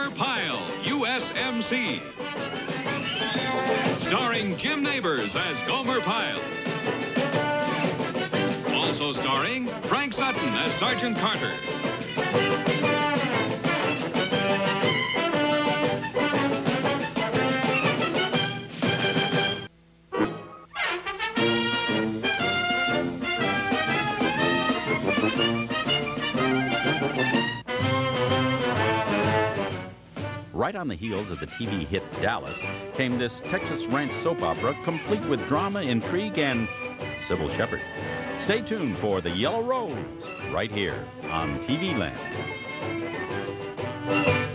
Gomer Pyle, USMC. Starring Jim Neighbors as Gomer Pyle. Also starring Frank Sutton as Sergeant Carter. Right on the heels of the TV hit Dallas came this Texas ranch soap opera complete with drama, intrigue, and Sybil Shepherd. Stay tuned for The Yellow Rose right here on TV Land.